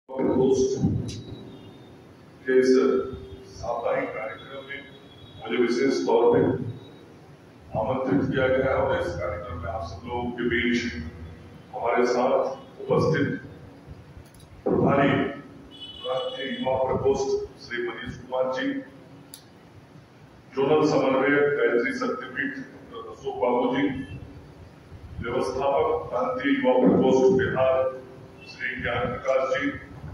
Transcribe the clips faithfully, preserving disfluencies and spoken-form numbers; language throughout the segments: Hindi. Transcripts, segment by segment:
पार्कोस्ट के इस साप्ताहिक कार्यक्रम में मुझे विशेष तौर पे आमंत्रित किया गया है और इस कार्यक्रम में आप सब लोगों के बीच हमारे साथ उपस्थित प्रभारी प्रांतीय युवा प्रकोष्ठ श्री मनीष कुमार जी, जोनल समन्वयक गायत्री शक्तिपीठ डॉक्टर अशोक बाबू जी, व्यवस्थापक प्रांतीय युवा प्रकोष्ठ बिहार श्री ज्ञान प्रकाश जी,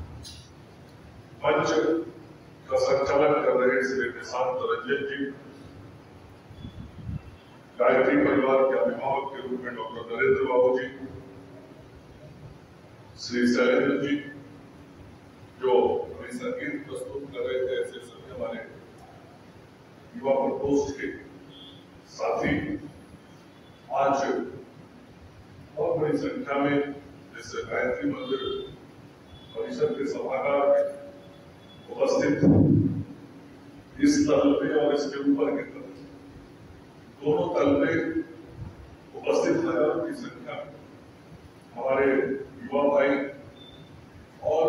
मंच का संचालन कर रहे श्री निशांत रंजन जी, गायत्री परिवार के अभिभावक के रूप में डॉक्टर नरेंद्र बाबू जी, श्री शैलेंद्र जी जो अभी संगीत प्रस्तुत कर रहे थे, ऐसे सभी हमारे युवा प्रकोष्ठ के साथी आज बहुत बड़ी संख्या में इस गायत्री मंदिर परिसर के सभागार में उपस्थित इस तल पे और इसके ऊपर के तल दोनों तल पे उपस्थित हजारों की संख्या में हमारे युवा भाई और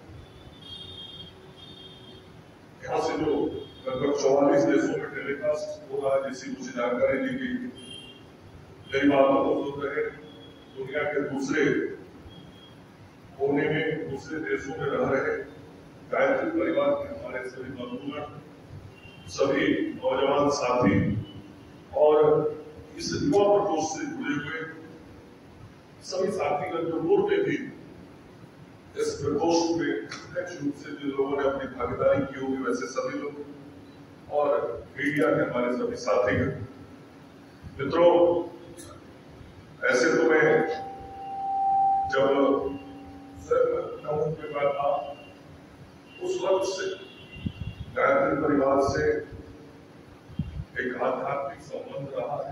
यहाँ से जो लगभग चौवालीस देशों में टेलीकास्ट हो रहा है, जिसकी मुझे जानकारी दी गई। मेरी बात तो सुन रहे दुनिया के दूसरे कोने में दूसरे देशों में रह रहे गायत्री परिवार के हमारे सभी बंधुगण, सभी नौजवान साथी और इस युवा प्रकोष्ठ से जुड़े हुए सभी साथीगण जो पूर्व में भी इस प्रकोष्ठ में प्रत्यक्ष रूप से जिन लोगों ने अपनी भागीदारी की होगी, वैसे सभी लोग और मीडिया के हमारे सभी साथीगण। मित्रों, ऐसे तो मैं जब सिर्फ के बाद आप उस वक्त से गायत्री परिवार से एक आध्यात्मिक संबंध रहा है,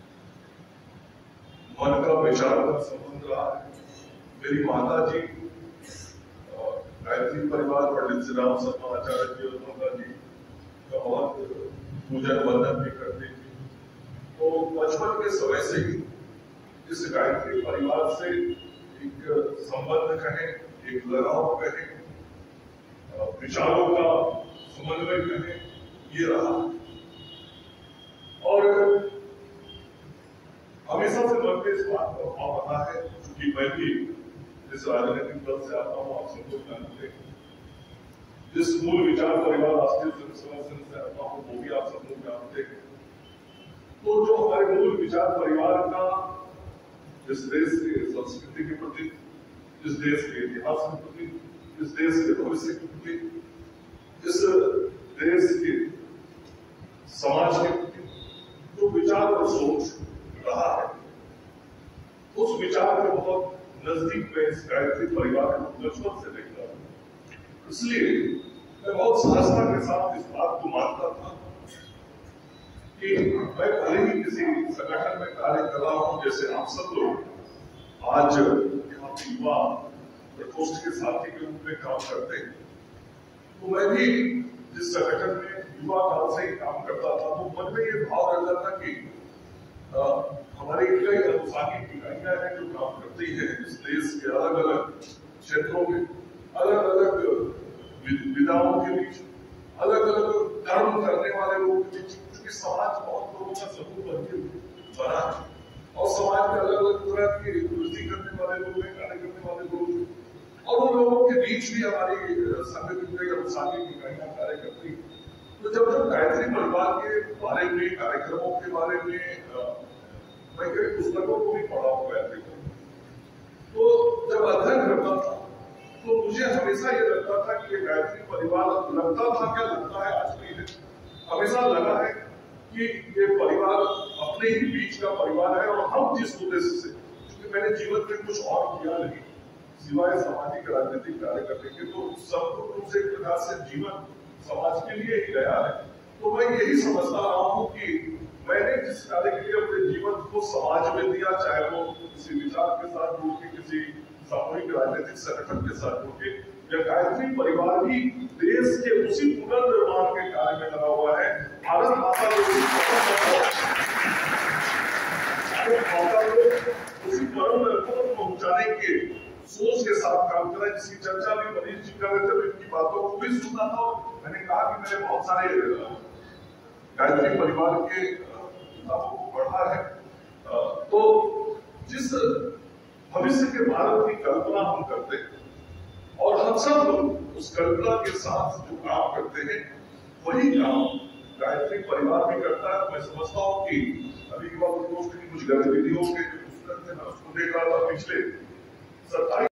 मन का विचार का संबंध रहा है। मेरी माता जी गायत्री परिवार पंडित श्री राम शर्मा आचार्य जी और माता जी का बहुत पूजन वंदन भी करती थी। तो बचपन के समय से ही इस गायत्री परिवार से एक संबंध कहें, एक लगाव कहें, विचारों का समन्वय करें, ये रहा। और हमेशा से मन में इस बात का भाव रहा है, क्योंकि मैं भी इस राजनीतिक दल से आता हूँ, आप सब लोग जानते हैं। जिस मूल विचार परिवार राष्ट्रीय स्वयं सेवक संघ से आता हूँ, वो भी आप सब लोग जानते हैं। तो जो हमारे मूल विचार परिवार का इस देश के संस्कृति के प्रति, इस देश के इतिहास के प्रति, इस देश के भविष्य के प्रति, इस देश के समाज के प्रति जो विचार और सोच रहा है, उस विचार के बहुत नजदीक में इस गायत्री परिवार को बचपन से देख रहा हूं। इसलिए मैं बहुत सहजता के साथ इस बात को मानता था कि मैं भले ही किसी संगठन में कार्य कर रहा हूं, जैसे आप सब लोग आज यहाँ पे युवा प्रकोष्ठ के साथी के रूप में काम करते हैं, तो मैं भी जिस संगठन में युवा काल से ही काम करता था, तो मन में ये भाव रहता था कि आ, हमारी कई अनुसांगिक इकाइयां हैं जो काम करती है इस देश के अलग अलग क्षेत्रों में, अलग अलग विधाओं के बीच, अलग अलग कर्म करने वाले लोगों के बीच, क्योंकि समाज बहुत लोगों का समूह बनके बना है और समाज में अलग अलग तरह की वृद्धि करने वाले लोग हैं, कार्य करने वाले लोग हैं, और उन लोगों के बीच भी हमारी संगठन कई अनुसांगिक इकाइयां कार्य करती है। तो जब जब गायत्री परिवार के बारे में, कार्यक्रमों के बारे में मैं कई पुस्तकों को भी पढ़ा हूँ गायत्री को, तो जब अध्ययन करता था तो मुझे हमेशा ये लगता था कि ये गायत्री परिवार, लगता था क्या लगता है आज नहीं है, हमेशा लगा है कि ये परिवार अपने ही बीच का परिवार है। और हम जिस उद्देश्य से, क्योंकि मैंने जीवन में कुछ और किया नहीं सिवाय सामाजिक राजनीतिक कार्य करने के, तो संपूर्ण रूप से एक प्रकार से जीवन समाज के लिए ही गया है। तो मैं यही समझता रहा हूँ कि मैंने जिस कार्य के लिए अपने जीवन को समाज में दिया, चाहे वो किसी विचार के साथ जुड़ के, किसी सामूहिक राजनीतिक संगठन के साथ जुड़ के, या गायत्री परिवार भी देश के उसी पुनर्निर्माण के कार्य में लगा हुआ है। भारत माता को उसी परम लक्ष्य को पहुंचाने के सोच के साथ काम करें। जिसकी चर्चा भी मनीष जी कर रहे थे, मैं इनकी बातों को भी सुनना था। मैंने कहा कि मैंने बहुत सारे गायत्री परिवार के किताबों को पढ़ा है, तो जिस भविष्य के भारत की कल्पना हम करते हैं और हम सब लोग उस कल्पना के साथ जो काम करते हैं वही काम गायत्री परिवार भी करता है। मैं समझता हूँ कि अभी युवा प्रकोष्ठ की कुछ गतिविधियों के जो पुस्तक थे, मैं उसको देख रहा था, पिछले सत्ताईस